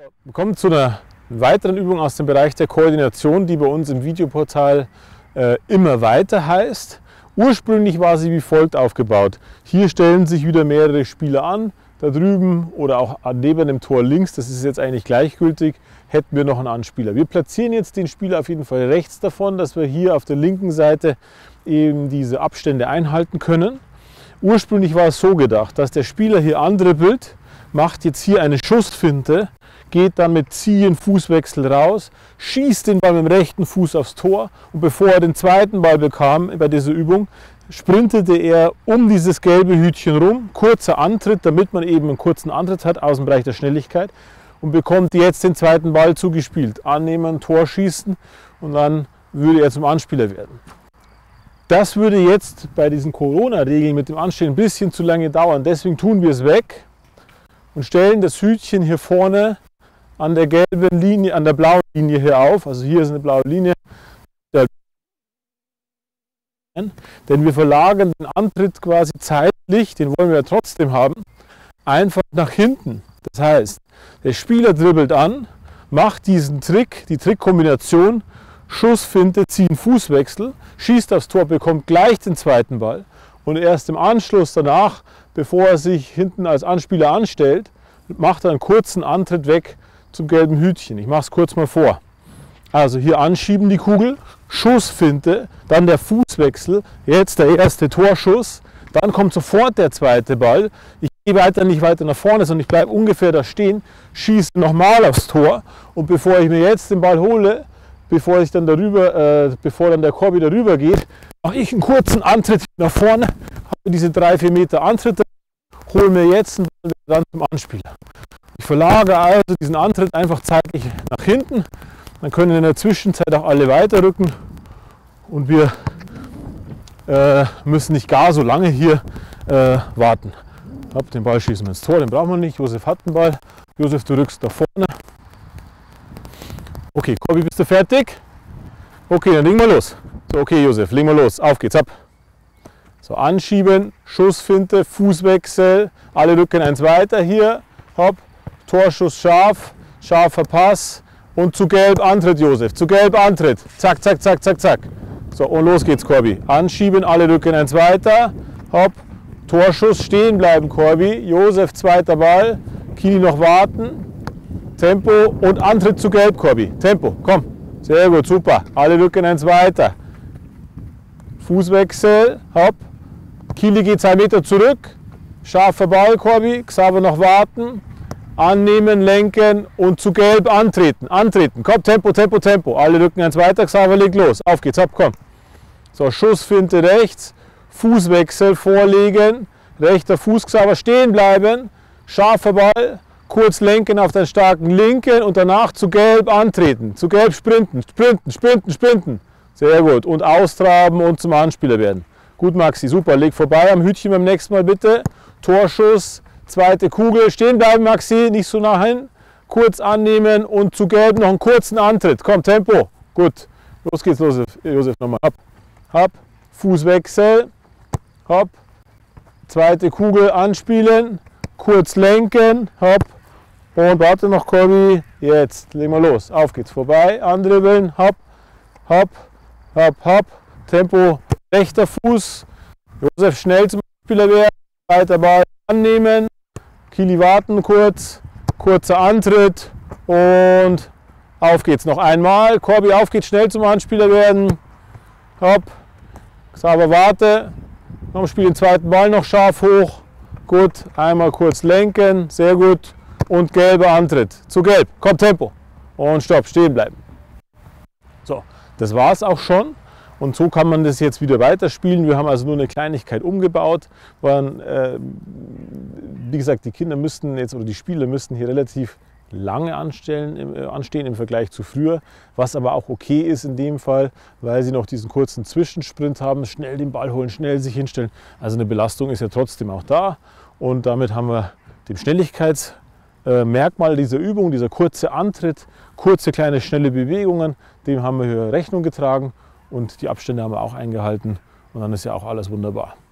Wir kommen zu einer weiteren Übung aus dem Bereich der Koordination, die bei uns im Videoportal immer weiter heißt. Ursprünglich war sie wie folgt aufgebaut. Hier stellen sich wieder mehrere Spieler an, da drüben oder auch neben dem Tor links, das ist jetzt eigentlich gleichgültig, hätten wir noch einen Anspieler. Wir platzieren jetzt den Spieler auf jeden Fall rechts davon, dass wir hier auf der linken Seite eben diese Abstände einhalten können. Ursprünglich war es so gedacht, dass der Spieler hier andribbelt, macht jetzt hier eine Schussfinte, geht dann mit Ziehen, Fußwechsel raus, schießt den Ball mit dem rechten Fuß aufs Tor und bevor er den zweiten Ball bekam bei dieser Übung, sprintete er um dieses gelbe Hütchen rum, kurzer Antritt, damit man eben einen kurzen Antritt hat aus dem Bereich der Schnelligkeit und bekommt jetzt den zweiten Ball zugespielt. Annehmen, Tor schießen und dann würde er zum Anspieler werden. Das würde jetzt bei diesen Corona-Regeln mit dem Anstehen ein bisschen zu lange dauern, deswegen tun wir es weg und stellen das Hütchen hier vorne an der gelben Linie, an der blauen Linie hier auf. Also hier ist eine blaue Linie. Denn wir verlagern den Antritt quasi zeitlich, den wollen wir ja trotzdem haben, einfach nach hinten. Das heißt, der Spieler dribbelt an, macht diesen Trick, die Trickkombination, Schussfinte, ziehen, Fußwechsel, schießt aufs Tor, bekommt gleich den zweiten Ball und erst im Anschluss danach, bevor er sich hinten als Anspieler anstellt, macht er einen kurzen Antritt weg zum gelben Hütchen. Ich mache es kurz mal vor. Also hier anschieben die Kugel, Schussfinte, dann der Fußwechsel, jetzt der erste Torschuss, dann kommt sofort der zweite Ball. Ich gehe nicht weiter nach vorne, sondern ich bleibe ungefähr da stehen, schieße nochmal aufs Tor und bevor ich mir jetzt den Ball hole, bevor dann der Korbi darüber geht, mache ich einen kurzen Antritt nach vorne, habe diese 3-4 Meter Antritte, hole mir jetzt einen Ball dann zum Anspieler. Ich verlagere also diesen Antritt einfach zeitlich nach hinten, dann können in der Zwischenzeit auch alle weiterrücken und wir müssen nicht gar so lange hier warten. Den Ball schießen wir ins Tor, den brauchen wir nicht. Josef hat den Ball. Josef, du rückst nach vorne. Okay, Korbi, bist du fertig? Okay, dann legen wir los. So, okay, Josef, legen wir los. Auf geht's, ab. So, anschieben, Schussfinte, Fußwechsel, alle rücken eins weiter hier. Hopp, Torschuss scharf, scharfer Pass und zu gelb Antritt, Josef. Zu gelb Antritt. Zack, zack, zack, zack, zack. So, und los geht's, Korbi. Anschieben, alle rücken eins weiter. Hopp, Torschuss, stehen bleiben, Korbi. Josef, zweiter Ball. Kili noch warten. Tempo und Antritt zu gelb, Korbi. Tempo, komm. Sehr gut, super. Alle rücken eins weiter. Fußwechsel, hopp. Kili geht 2 Meter zurück. Scharfer Ball, Korbi. Xaver noch warten. Annehmen, lenken und zu gelb antreten. Antreten. Komm, Tempo, Tempo, Tempo. Alle rücken eins weiter. Xaver legt los. Auf geht's, ab, komm. So, Schussfinte rechts. Fußwechsel vorlegen. Rechter Fuß, Xaver stehen bleiben. Scharfer Ball. Kurz lenken auf den starken linken und danach zu gelb antreten. Zu gelb sprinten. Sprinten, sprinten, sprinten. Sehr gut. Und austraben und zum Anspieler werden. Gut, Maxi. Super. Leg vorbei am Hütchen beim nächsten Mal bitte. Torschuss. Zweite Kugel, stehen bleiben, Maxi, nicht so nah hin. Kurz annehmen und zu gelb noch einen kurzen Antritt. Komm, Tempo. Gut. Los geht's, Josef nochmal. Hopp, hopp. Fußwechsel. Hopp. Zweite Kugel anspielen. Kurz lenken. Hopp. Und warte noch, Korbi. Jetzt legen wir los. Auf geht's. Vorbei. Andribbeln. Hopp. Hopp. Hopp. Hopp. Tempo. Rechter Fuß. Josef schnell zum Spieler werden. Weiter Ball annehmen. Kili warten kurz, kurzer Antritt und auf geht's noch einmal. Korbi, auf geht's, schnell zum Anspieler werden. Hopp, Xaver warte, komm, spiel den zweiten Ball noch scharf hoch. Gut, einmal kurz lenken, sehr gut und gelber Antritt. Zu gelb, komm, Tempo und stopp, stehen bleiben. So, das war's auch schon. Und so kann man das jetzt wieder weiterspielen. Wir haben also nur eine Kleinigkeit umgebaut. Wie gesagt, die Kinder müssten jetzt oder die Spieler müssten hier relativ lange anstehen im Vergleich zu früher. Was aber auch okay ist in dem Fall, weil sie noch diesen kurzen Zwischensprint haben. Schnell den Ball holen, schnell sich hinstellen. Also eine Belastung ist ja trotzdem auch da. Und damit haben wir dem Schnelligkeitsmerkmal dieser Übung, dieser kurze Antritt, kurze, kleine, schnelle Bewegungen, dem haben wir hier Rechnung getragen. Und die Abstände haben wir auch eingehalten und dann ist ja auch alles wunderbar.